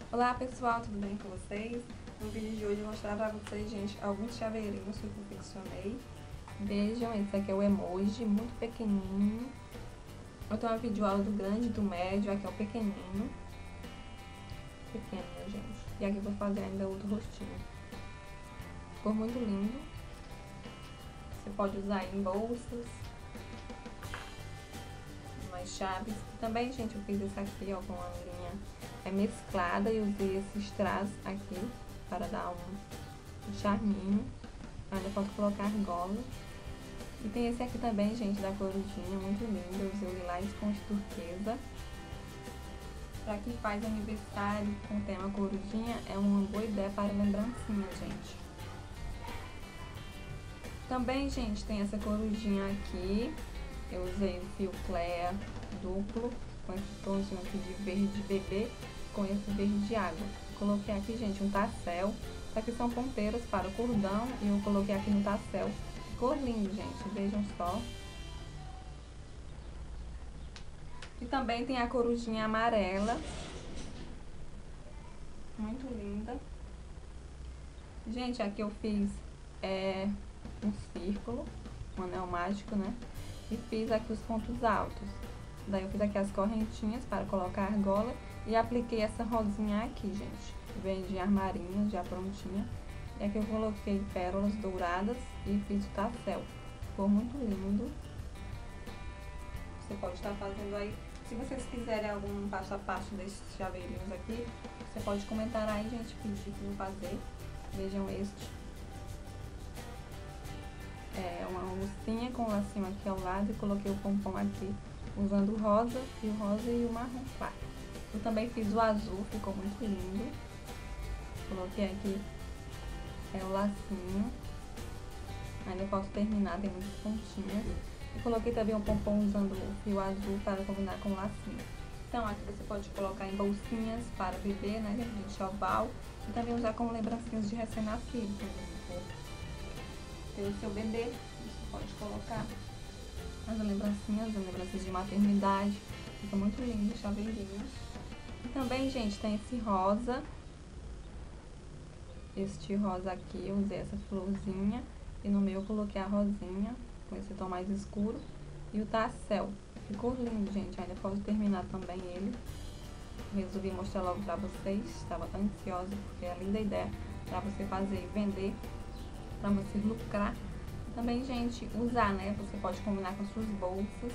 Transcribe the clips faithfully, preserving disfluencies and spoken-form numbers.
Olá pessoal, tudo bem com vocês? No vídeo de hoje eu vou mostrar pra vocês, gente, alguns chaveirinhos que eu confeccionei. Vejam, esse aqui é o emoji, muito pequenininho. Eu tenho uma videoaula do grande e do médio, aqui é o pequenininho. Pequeno, gente. E aqui eu vou fazer ainda o do rostinho. Ficou muito lindo. Você pode usar em bolsas, umas chaves. Também, gente, eu fiz esse aqui, ó, com uma linha é mesclada e usei esses strass aqui para dar um, um charminho. Ainda posso colocar argola. E tem esse aqui também, gente, da corujinha, muito lindo. Eu usei o lilás com turquesa. Para quem faz aniversário com o tema corujinha, é uma boa ideia para lembrancinha, gente. Também, gente, tem essa corujinha aqui. Eu usei o fio Clea duplo, com esse tomzinho aqui de verde bebê, com esse verde água. Coloquei aqui, gente, um tassel. Isso aqui são ponteiras para o cordão e eu coloquei aqui no tassel. Ficou lindo, gente, vejam só. E também tem a corujinha amarela. Muito linda. Gente, aqui eu fiz é, um círculo, um anel mágico, né? E fiz aqui os pontos altos. Daí eu fiz aqui as correntinhas para colocar a argola e apliquei essa rosinha aqui, gente. Vem de armarinhos, já prontinha. E aqui eu coloquei pérolas douradas e fiz o tassel. Ficou muito lindo. Você pode estar fazendo aí. Se vocês quiserem algum passo a passo desses chaveirinhos aqui, você pode comentar aí, gente, pedir para eu fazer. Vejam este. É uma ursinha com o lacinho aqui ao lado e coloquei o pompom aqui, usando o rosa, e o rosa e o marrom claro. Eu também fiz o azul, ficou muito lindo. Coloquei aqui é, o lacinho. Ainda posso terminar, tem muitas pontinhas. E coloquei também um pompom usando o fio azul para combinar com o lacinho. Então aqui você pode colocar em bolsinhas para bebê, né, de enxoval. E também usar como lembrancinhas de recém-nascido, por exemplo. Pelo seu bebê, você pode colocar as lembrancinhas, as lembrancinhas de maternidade. Fica muito lindo, chaveirinho. E também, gente, tem esse rosa. Este rosa aqui, eu usei essa florzinha. E no meu eu coloquei a rosinha, com esse tom mais escuro. E o tassel. Ficou lindo, gente. Ainda posso terminar também ele. Resolvi mostrar logo pra vocês. Estava tão ansiosa, porque é a linda ideia pra você fazer e vender, pra você lucrar. Também, gente, usar, né? Você pode combinar com suas bolsas.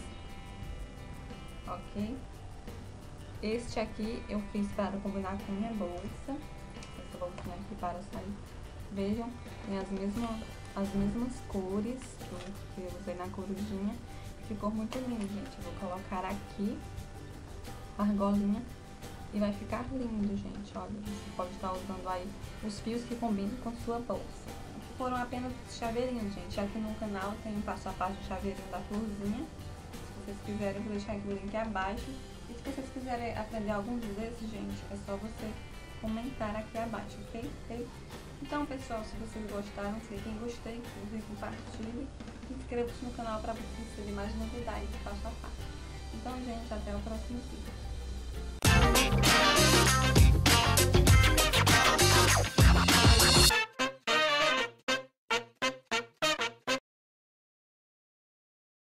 Ok? Este aqui eu fiz para combinar com minha bolsa. Essa bolsinha aqui para sair. Vejam, tem as mesmas, as mesmas cores que eu usei na corujinha. Ficou muito lindo, gente. Eu vou colocar aqui a argolinha e vai ficar lindo, gente. Olha, você pode estar usando aí os fios que combinam com sua bolsa. Foram apenas chaveirinhos, gente. Aqui no canal tem um passo a passo de chaveirinho da florzinha. Se vocês quiserem, eu vou deixar aqui o link abaixo. E se vocês quiserem aprender algum desses, gente, é só você comentar aqui abaixo, ok? ok? Então, pessoal, se vocês gostaram, cliquem em gostei, curtem, compartilhem. E inscrevam-se no canal para você receber mais novidades passo a passo. Então, gente, até o próximo vídeo.